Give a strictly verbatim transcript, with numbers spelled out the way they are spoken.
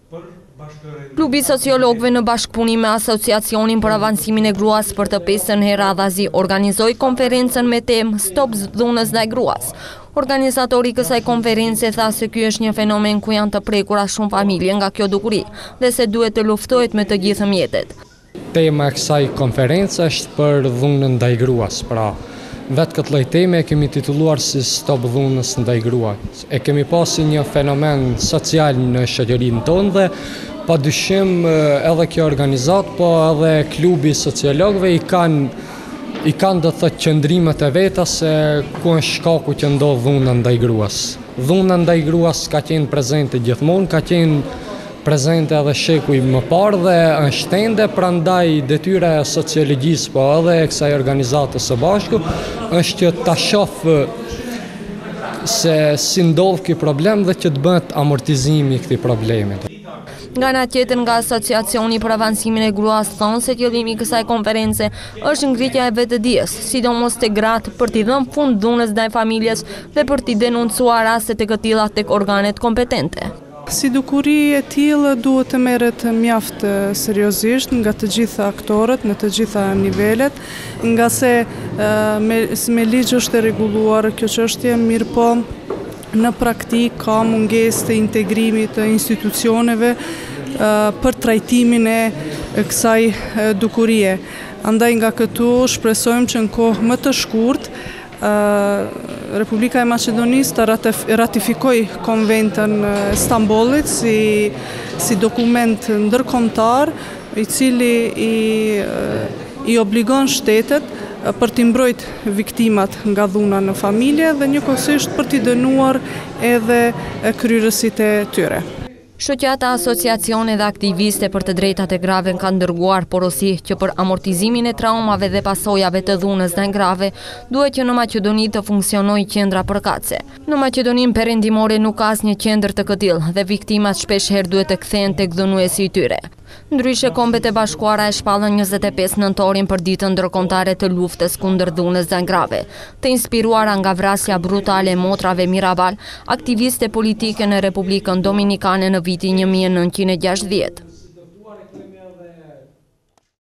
Klubi sociologëve në bashkëpunim me Asociacionin për Avancimin e Gruas për të pesën herë radhazi organizoi konferencën me temë Stop dhunës ndaj gruas. Organizatori i kësaj konference tha se ky është një fenomen ku janë të prekura shumë familje nga kjo dukuri dhe se duhet të luftohet me të gjithë mjetet. Tema e kësaj konference është për dhunën ndaj gruas, pra vetë këtë lloj teme e kemi titulluar si Stop dhunës ndaj gruas. E kemi pasi një fenomen social në shoqërinë tonë dhe padyshim edhe kjo organizat, po edhe klubi sociologëve i kanë i kanë do të thotë qëndrimet e veta se ku është shkaku që ndodh dhuna ndaj gruas. Dhuna ndaj gruas ka qenë prezente gjithmonë, ka qenë prezente edhe shekuj më parë dhe është ende, prandaj detyra e sociologjisë po edhe e kësaj organizatës së bashku është që ta shohë se si ndodh ky problem dhe që të bëhet amortizimi i këtij problemi. Nga ana tjetër, nga Asociacioni për Avancimin e Gruas thonë se qëllimi i kësaj konference është ngritja e vetëdijes, sidomos te gratë për t'i dhënë fund dhunës ndaj familjes dhe për t'i denoncuar rastet e këtilla tek organet kompetente. Si dukuri e tillë duhet të merret mjaft seriozisht nga të gjitha aktorët në të gjitha nivelet, nga se me, me ligj është e rregulluar kjo çështje, mirë po në praktik ka mungesë të integrimit të institucioneve për trajtimin e kësaj dukurie. Andaj nga këtu shpresojmë që në kohë më të shkurtë Republika e Maqedonisë të ratifikoj konventën e Stambollit si, si dokument ndërkombëtar i cili i, i obligon shtetet për t'i mbrojtë viktimat nga dhuna në familje dhe njëkohësisht për t'i dënuar edhe kryerësit e tyre. Shoqata, asociacione dhe aktiviste për të drejtat e grave kanë dërguar porosi që për amortizimin e traumave dhe pasojave të dhunës ndaj grave duhet që në Maqedoni të funksionojë qendra përkatëse. Në Maqedoninë perëndimore nuk ka asnjë qendër të këtillë dhe viktimat shpeshherë duhet të kthehen tek dhënuesi i tyre. Ndryshe, Kombet e Bashkuara e shpallën njëzet e pesë nëntorin për ditën ndërkombëtare të luftës kundër dhunës ndaj grave. Të inspiruara nga vrasja brutale e motrave Mirabal, aktiviste politike në Republikën Dominikane në vitin një mijë e nëntëqind e gjashtëdhjetë.